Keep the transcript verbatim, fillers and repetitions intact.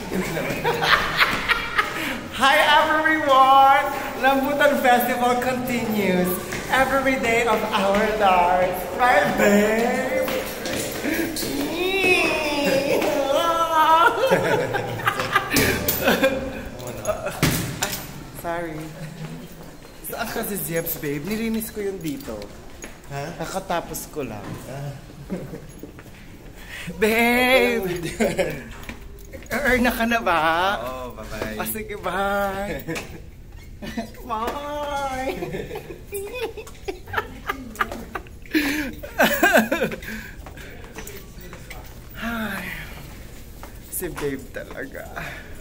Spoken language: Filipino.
Hi everyone! Lambutan Festival continues every day of our lives. Right, babe? Sorry. Saan ka si Jeps, babe? Nilinis ko yung dito. Ha? Nakatapos ko lang. Babe! Earn na ka na ba? Oo, bye-bye. Ah, sige, bye! Bye! Ay, si babe talaga.